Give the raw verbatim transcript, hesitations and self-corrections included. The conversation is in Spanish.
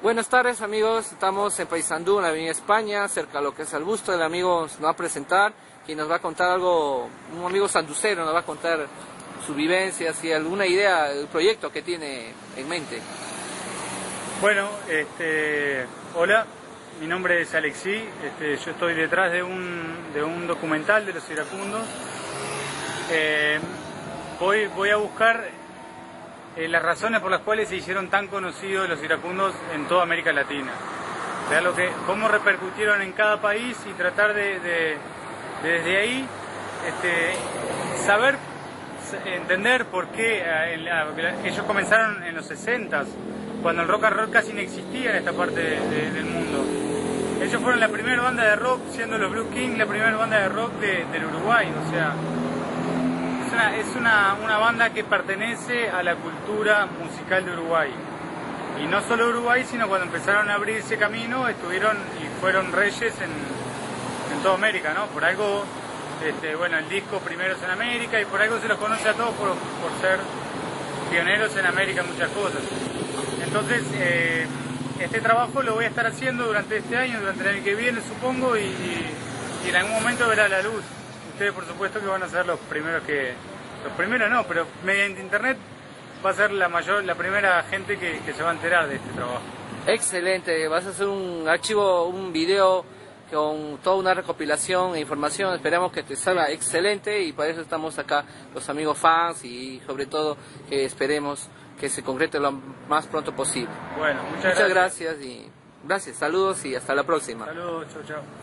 Buenas tardes amigos, estamos en Paysandú, en la avenida España, cerca de lo que es el busto del amigo. Nos va a presentar, quien nos va a contar algo, un amigo sanducero nos va a contar su vivencia, si alguna idea del proyecto que tiene en mente. Bueno, este, hola, mi nombre es Alexí, este, yo estoy detrás de un, de un documental de los iracundos. Eh, voy, voy a buscar Eh, las razones por las cuales se hicieron tan conocidos los iracundos en toda América Latina. O sea, lo que, cómo repercutieron en cada país y tratar de, de, de desde ahí este, saber, entender por qué eh, la, ellos comenzaron en los sesentas, cuando el rock and roll casi no existía en esta parte de, de, del mundo. Ellos fueron la primera banda de rock, siendo los Blue King la primera banda de rock de, del Uruguay, o sea... Es, una, es una, una banda que pertenece a la cultura musical de Uruguay. Y no solo Uruguay, sino cuando empezaron a abrirse camino, estuvieron y fueron reyes en, en toda América, ¿no? Por algo, este, bueno, el disco Primeros en América, y por algo se los conoce a todos por, por ser pioneros en América en muchas cosas. Entonces, eh, este trabajo lo voy a estar haciendo durante este año, durante el año que viene, supongo, y, y, y en algún momento verá la luz. Ustedes por supuesto que van a ser los primeros que... Los primeros no, pero mediante internet va a ser la mayor, la primera gente que, que se va a enterar de este trabajo. Excelente, vas a hacer un archivo, un video con toda una recopilación e información, esperamos que te salga excelente y para eso estamos acá los amigos fans y sobre todo que esperemos que se concrete lo más pronto posible. Bueno, muchas, muchas gracias. gracias y gracias, saludos y hasta la próxima. Saludos, chao, chao.